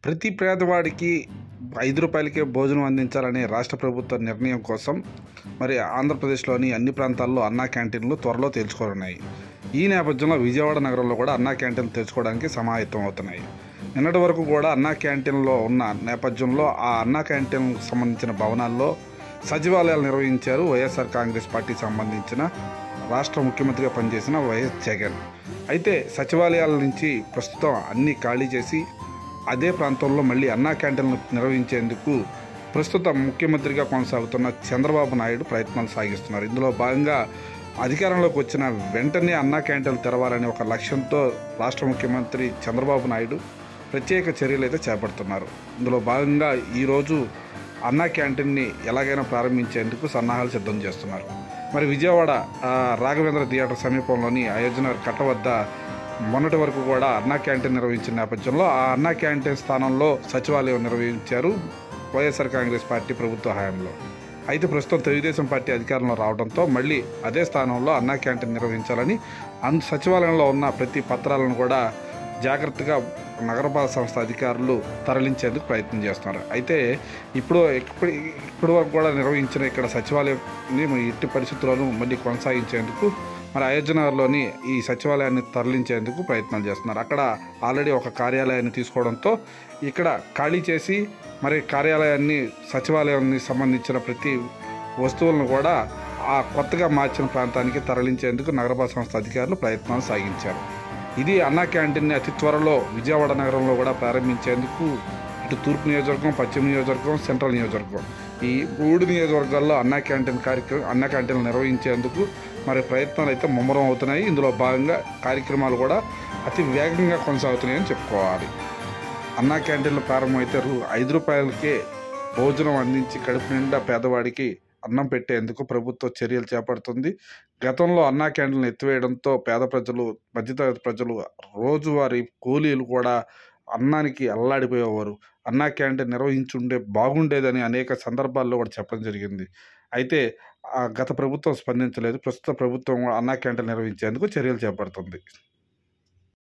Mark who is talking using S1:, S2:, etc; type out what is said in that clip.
S1: ప్రతి పేదవాడికి రూ. 5కే భోజనం అందించాలనే రాష్ట్ర ప్రభుత్వ నిర్ణయం కోసం మరి ఆంధ్రప్రదేశ్లోని అన్ని ప్రాంతాల్లో అన్నా క్యాంటీన్లు త్వరలో తెరుచుకోనున్నాయి. ఈ నేపథ్యంలో విజయవాడ నగరంలో కూడా అన్నా క్యాంటీన్లు తెరుచుకోవడానికి సమాయత్తం అవుతున్నాయి. నిన్నటి వరకు కూడా అన్నా క్యాంటీన్లో ఉన్న నేపథ్యంలో ఆ అన్నా క్యాంటీన్కు సంబంధించిన భవనాల్లో సచివాలయాలు నిర్వహించారు వైఎస్ఆర్ కాంగ్రెస్ పార్టీకి సంబంధించిన రాష్ట్ర ముఖ్యమంత్రిగా పనిచేసిన వైఎస్ జగన్. అయితే సచివాలయాల నుంచి ప్రస్తుతం అన్నీ ఖాళీ చేసి అదే ప్రాంతంలో మళ్ళీ అన్నా క్యాంటీన్లు నిర్వహించేందుకు ప్రస్తుతం ముఖ్యమంత్రిగా కొనసాగుతున్న చంద్రబాబు నాయుడు ప్రయత్నాలు సాగిస్తున్నారు. ఇందులో భాగంగా అధికారంలోకి వచ్చిన వెంటనే అన్నా క్యాంటీన్లు తెరవాలనే ఒక లక్ష్యంతో రాష్ట్ర ముఖ్యమంత్రి చంద్రబాబు నాయుడు ప్రత్యేక చర్యలు అయితే చేపడుతున్నారు. ఇందులో భాగంగా ఈరోజు అన్నా క్యాంటీన్ని ఎలాగైనా ప్రారంభించేందుకు సన్నాహాలు సిద్ధం చేస్తున్నారు. మరి విజయవాడ రాఘవేంద్ర థియేటర్ సమీపంలోని అయోధ్యనగర్ కట్ట వద్ద మొన్నటి వరకు కూడా అన్నా క్యాంటీన్ నిర్వహించిన నేపథ్యంలో ఆ అన్నా క్యాంటీన్ స్థానంలో సచివాలయం నిర్వహించారు వైఎస్ఆర్ కాంగ్రెస్ పార్టీ ప్రభుత్వ హయాంలో. అయితే ప్రస్తుతం తెలుగుదేశం పార్టీ అధికారంలో రావడంతో మళ్ళీ అదే స్థానంలో అన్నా క్యాంటీన్ నిర్వహించాలని సచివాలయంలో ఉన్న ప్రతి పత్రాలను కూడా జాగ్రత్తగా నగరపాలక సంస్థ అధికారులు తరలించేందుకు ప్రయత్నం చేస్తున్నారు. అయితే ఇప్పుడు వరకు కూడా నిర్వహించిన ఇక్కడ సచివాలయాన్ని ఎట్టి పరిస్థితుల్లోనూ మళ్ళీ కొనసాగించేందుకు మరి అయోధ్యనగర్లోని ఈ సచివాలయాన్ని తరలించేందుకు ప్రయత్నాలు చేస్తున్నారు. అక్కడ ఆల్రెడీ ఒక కార్యాలయాన్ని తీసుకోవడంతో ఇక్కడ ఖాళీ చేసి మరి కార్యాలయాన్ని సచివాలయాన్ని సంబంధించిన ప్రతి వస్తువులను కూడా ఆ కొత్తగా మార్చిన ప్రాంతానికి తరలించేందుకు నగరపాలక సంస్థ అధికారులు ప్రయత్నాలు సాగించారు. ఇది అన్నా క్యాంటీన్ని అతి త్వరలో విజయవాడ నగరంలో కూడా ప్రారంభించేందుకు ఇటు తూర్పు నియోజకవర్గం, పశ్చిమ నియోజకవర్గం, సెంట్రల్ నియోజకవర్గం ఈ 3 నియోజకవర్గాల్లో అన్నా క్యాంటీన్లు నిర్వహించేందుకు మరి ప్రయత్నాలు అయితే ముమ్మరం అవుతున్నాయి. ఇందులో భాగంగా కార్యక్రమాలు కూడా అతి వేగంగా కొనసాగుతున్నాయని చెప్పుకోవాలి. అన్నా క్యాంటీన్లు ప్రారంభమైతే రూ. 5కే భోజనం అందించి కడుపు నిండా పేదవాడికి అన్నం పెట్టేందుకు ప్రభుత్వం చర్యలు చేపడుతుంది. గతంలో అన్నా క్యాంటీన్లు ఎత్తివేయడంతో పేద ప్రజలు, మధ్యతరగతి ప్రజలు, రోజువారీ కూలీలు కూడా అన్నానికి అల్లాడిపోయేవారు. అన్నా క్యాంటీన్ నిర్వహించుండే బాగుండేదని అనేక సందర్భాల్లో కూడా చెప్పడం జరిగింది. అయితే గత ప్రభుత్వం స్పందించలేదు. ప్రస్తుత ప్రభుత్వం అన్నా క్యాంటీన్ నిర్వహించేందుకు చర్యలు చేపడుతుంది.